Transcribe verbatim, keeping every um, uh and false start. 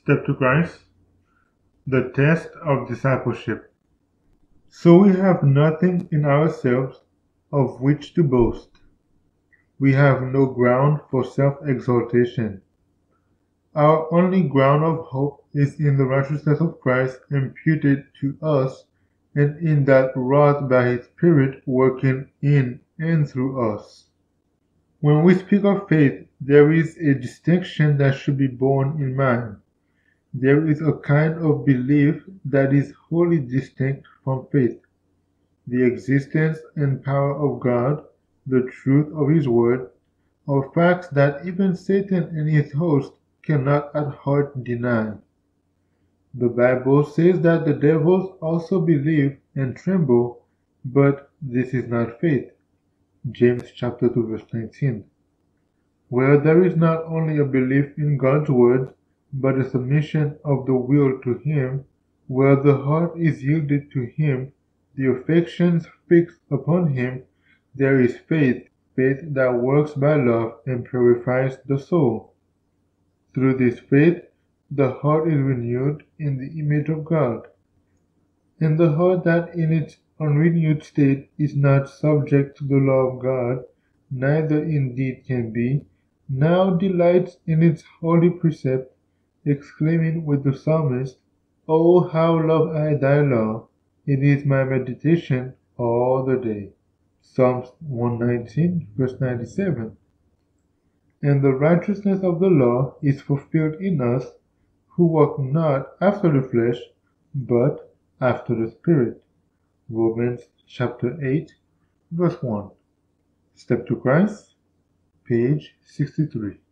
Step to Christ, the test of discipleship. So we have nothing in ourselves of which to boast. We have no ground for self-exaltation. Our only ground of hope is in the righteousness of Christ imputed to us and in that wrought by His Spirit working in and through us. When we speak of faith, there is a distinction that should be borne in mind. There is a kind of belief that is wholly distinct from faith. The existence and power of God, the truth of His Word, are facts that even Satan and his host cannot at heart deny. The Bible says that the devils also believe and tremble, but this is not faith. James chapter two verse nineteen. Where there is not only a belief in God's Word, but a submission of the will to Him, where the heart is yielded to Him, the affections fixed upon Him, there is faith, faith that works by love and purifies the soul. Through this faith, the heart is renewed in the image of God. And the heart that in its unrenewed state is not subject to the law of God, neither indeed can be, now delights in its holy precept, exclaiming with the psalmist, "Oh, how love I thy law! It is my meditation all the day." Psalms one nineteen, verse ninety-seven. And the righteousness of the law is fulfilled in us, who walk not after the flesh, but after the Spirit. Romans chapter eight, verse one. Step to Christ, page sixty-three.